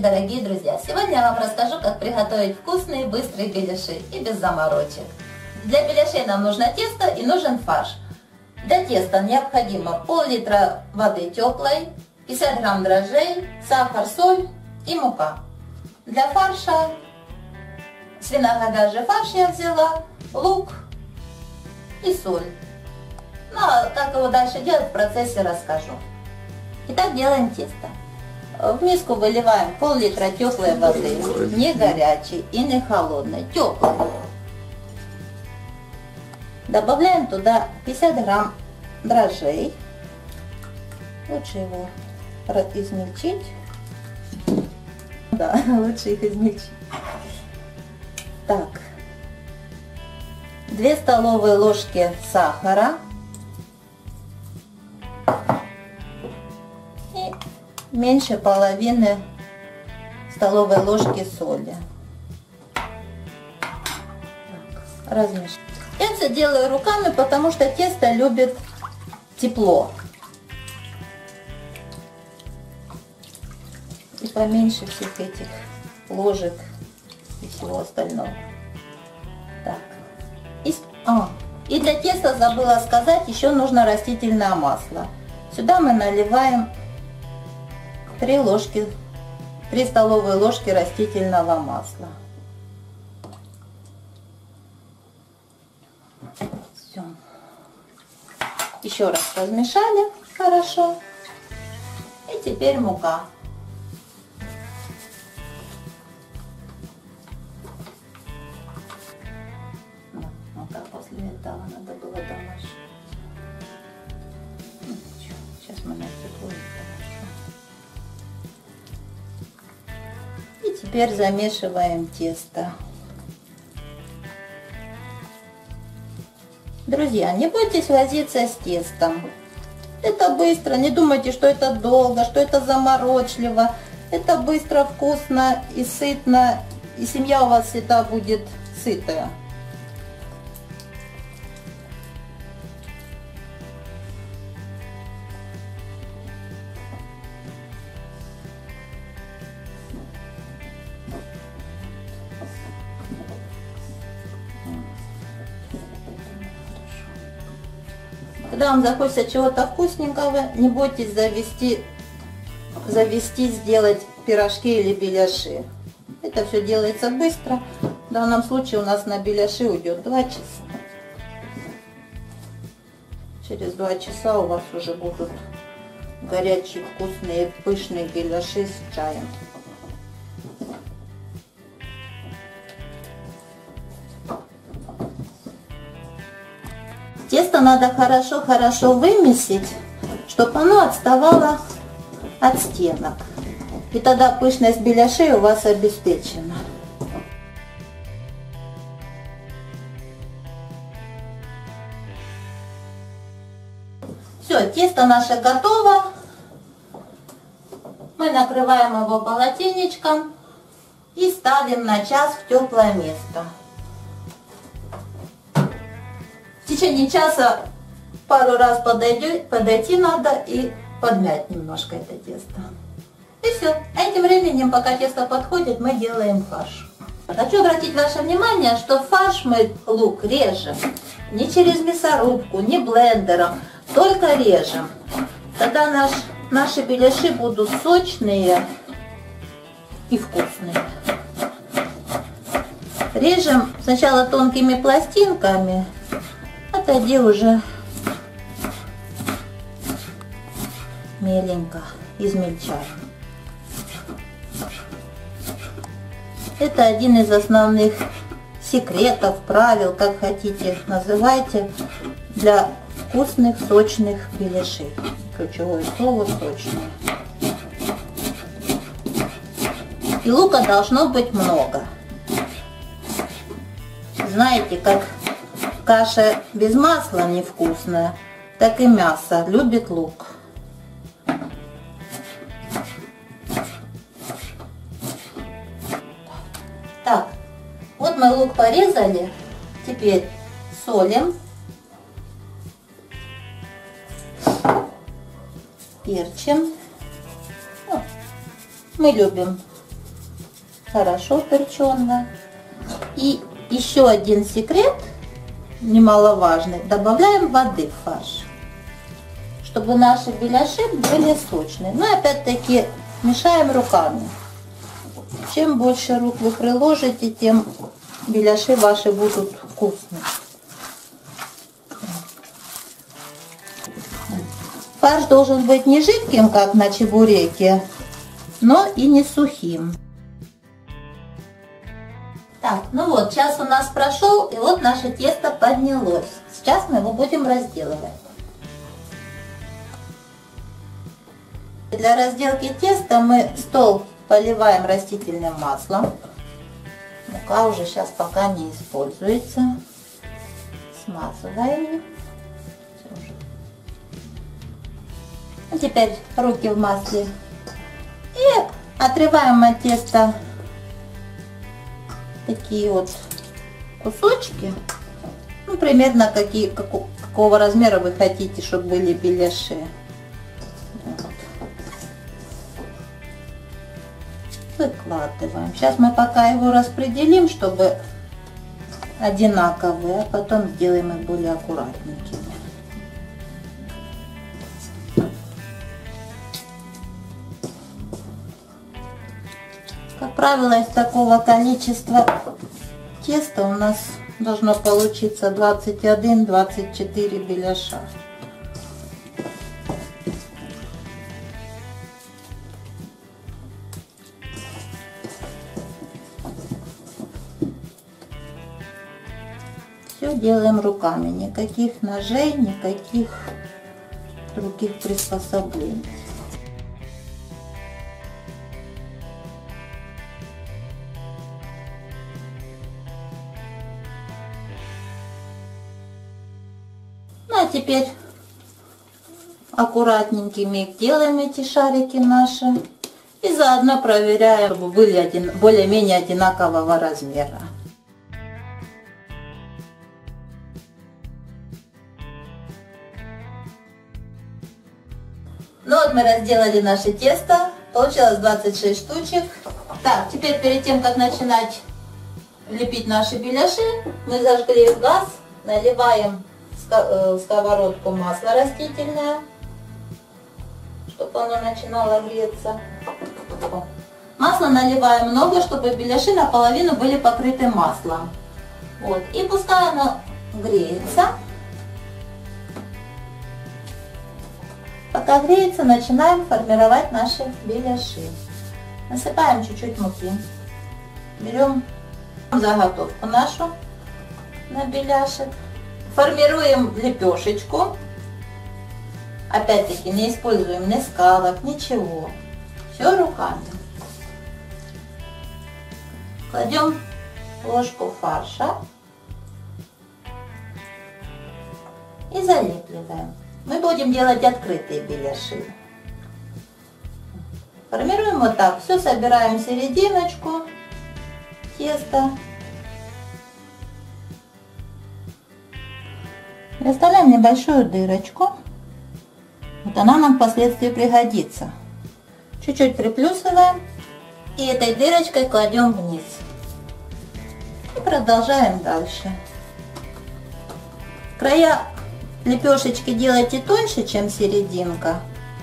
дорогие друзья! Сегодня я вам расскажу, как приготовить вкусные быстрые беляши и без заморочек. Для беляшей нам нужно тесто и нужен фарш. Для теста необходимо пол-литра воды теплой, 50 грамм дрожжей, сахар, соль и мука. Для фарша свино-говяжий фарш я взяла, лук и соль. Ну а как его дальше делать, в процессе расскажу. Итак, делаем тесто. В миску выливаем пол-литра теплой воды, не горячей и не холодной, теплой. Добавляем туда 50 грамм дрожжей. Лучше его измельчить. Да, лучше их измельчить. Так. 2 столовые ложки сахара. И меньше половины столовой ложки соли. Размешиваем. Я все делаю руками, потому что тесто любит тепло. И поменьше всех этих ложек и всего остального. Так. И для теста забыла сказать, еще нужно растительное масло. Сюда мы наливаем 3 столовые ложки растительного масла. Все. Еще раз размешали хорошо. И теперь мука. Мука после этого надо было домашнее. Сейчас мы насыпаем хорошо. И теперь замешиваем тесто. Друзья, не бойтесь возиться с тестом. Это быстро, не думайте, что это долго, что это заморочливо. Это быстро, вкусно и сытно, и семья у вас всегда будет сытая. Когда вам захочется чего-то вкусненького, не бойтесь завести, сделать пирожки или беляши. Это все делается быстро. В данном случае у нас на беляши уйдет 2 часа. Через 2 часа у вас уже будут горячие, вкусные, пышные беляши с чаем. Тесто надо хорошо вымесить, чтобы оно отставало от стенок. И тогда пышность беляшей у вас обеспечена. Все, тесто наше готово. Мы накрываем его полотенечком и ставим на час в теплое место. В течение часа пару раз подойти надо и подмять немножко это тесто. И все. А этим временем, пока тесто подходит, мы делаем фарш. Хочу обратить ваше внимание, что фарш мы лук режем не через мясорубку, не блендером, только режем. Тогда наши беляши будут сочные и вкусные. Режем сначала тонкими пластинками. Отойди уже меленько, измельчаем. Это один из основных секретов, правил, как хотите называйте, для вкусных, сочных беляшей. Ключевое слово сочное. И лука должно быть много. Знаете, как каша без масла невкусная, так и мясо любит лук. Так, вот мы лук порезали, теперь солим, перчим. Мы любим хорошо перченное. И еще один секрет, немаловажный, добавляем воды в фарш, чтобы наши беляши были сочные. Но опять-таки мешаем руками. Чем больше рук вы приложите, тем беляши ваши будут вкусные. Фарш должен быть не жидким, как на чебуреке, но и не сухим. Так, ну вот, час у нас прошел, и вот наше тесто поднялось. Сейчас мы его будем разделывать. Для разделки теста мы стол поливаем растительным маслом. Мука уже сейчас пока не используется. Смазываем ее. А теперь руки в масле. И отрываем от теста такие вот кусочки. Ну, примерно какого размера вы хотите, чтобы были беляши. Вот. Выкладываем. Сейчас мы пока его распределим, чтобы одинаковые, а потом сделаем их более аккуратненькими. Как правило, из такого количества теста у нас должно получиться 21-24 беляша. Все делаем руками, никаких ножей, никаких других приспособлений. Ну а теперь аккуратненькими их делаем, эти шарики наши, и заодно проверяем, чтобы были более-менее одинакового размера. Ну вот мы разделали наше тесто, получилось 26 штучек. Так, теперь перед тем, как начинать лепить наши беляши, мы зажгли газ, наливаем в сковородку масло растительное, чтобы оно начинало греться. Масло наливаем много, чтобы беляши наполовину были покрыты маслом. Вот, и пускай оно греется. Пока греется, начинаем формировать наши беляши. Насыпаем чуть-чуть муки. Берем заготовку нашу на беляшек. Формируем лепешечку. Опять-таки не используем ни скалок, ничего. Все руками. Кладем ложку фарша и залепливаем. Мы будем делать открытые беляши. Формируем вот так. Все собираем в серединочку теста. И оставляем небольшую дырочку. Вот она нам впоследствии пригодится. Чуть-чуть приплюсываем. И этой дырочкой кладем вниз. И продолжаем дальше. Края лепешечки делайте тоньше, чем серединка.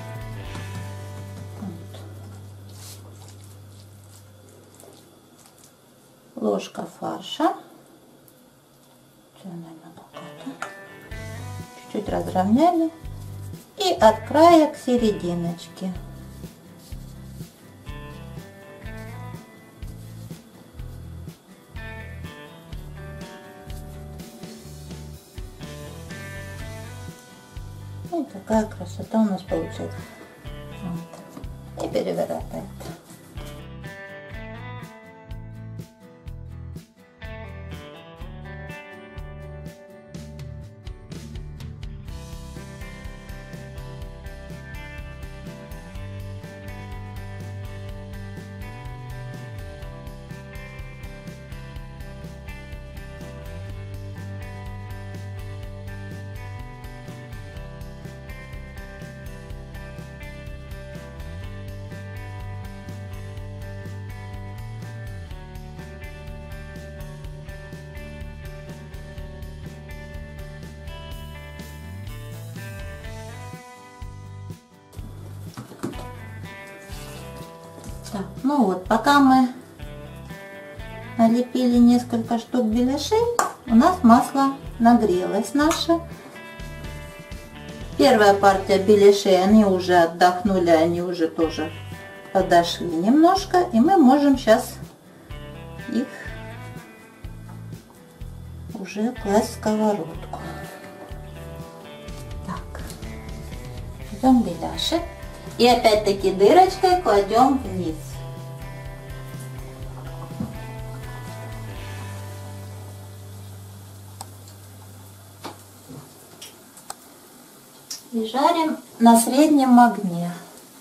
Вот. Ложка фарша. Чуть-чуть разровняли. И от края к серединочке. И такая красота у нас получается. Вот. И переворачиваем. Так, ну вот, пока мы налепили несколько штук беляшей, у нас масло нагрелось наше. Первая партия беляшей, они уже отдохнули, они уже тоже подошли немножко, и мы можем сейчас их уже класть в сковородку. Так, берем беляшек и опять-таки дырочкой кладем вниз. И жарим на среднем огне.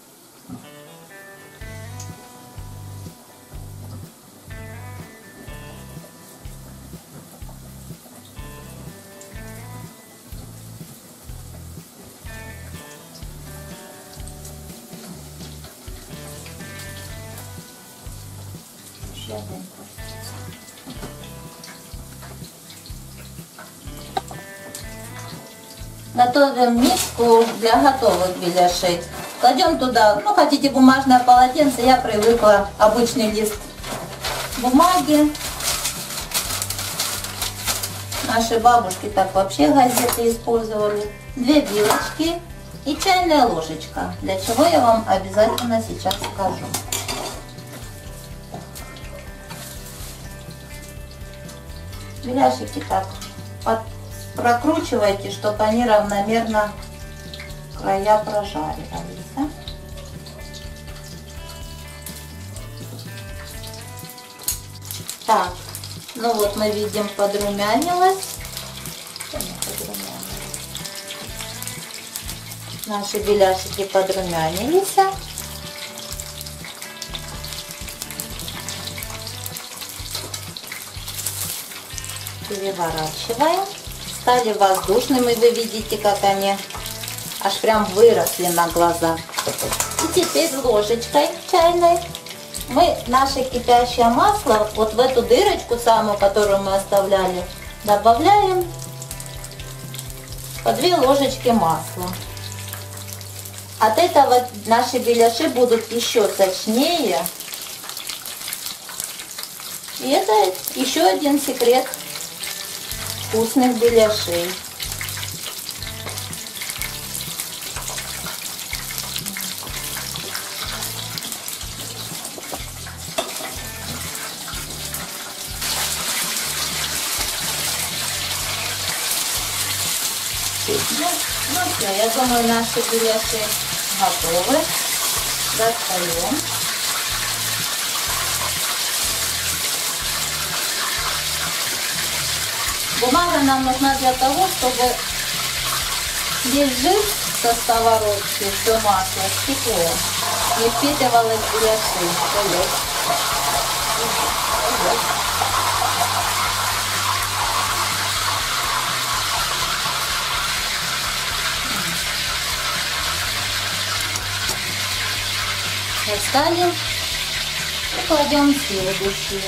Готовим миску для готовых беляшей. Кладем туда, ну хотите бумажное полотенце, я привыкла обычный лист бумаги. Наши бабушки так вообще газеты использовали. 2 вилочки и чайная ложечка, для чего я вам обязательно сейчас скажу. Беляшики так прокручивайте, чтобы они равномерно края прожаривались. Да? Так, ну вот мы видим, подрумянилось. Наши беляшики подрумянились. Переворачиваем. Стали воздушными, вы видите, как они аж прям выросли на глазах. И теперь ложечкой чайной мы наше кипящее масло вот в эту дырочку самую, которую мы оставляли, добавляем по 2 ложечки масла. От этого наши беляши будут еще сочнее. И это еще один секрет вкусных беляшей. Ну все, я думаю, наши беляши готовы. Достаем. Бумага нам нужна для того, чтобы весь жир со сковородки, все масло стекло, не впитывалось в беляши. Достали и кладем следующую.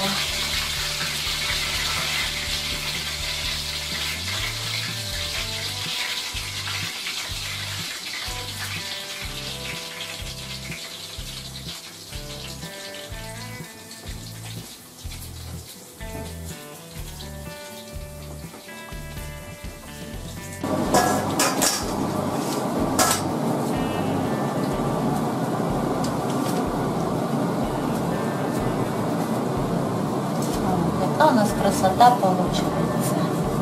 Какая у нас красота получается.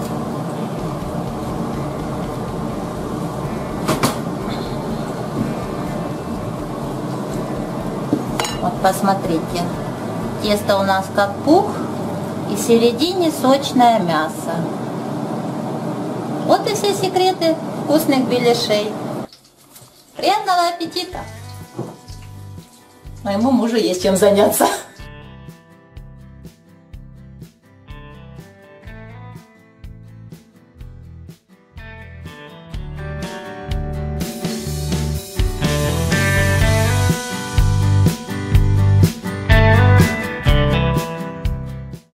Вот посмотрите, тесто у нас как пух, и в середине сочное мясо. Вот и все секреты вкусных беляшей. Приятного аппетита! Моему мужу есть чем заняться.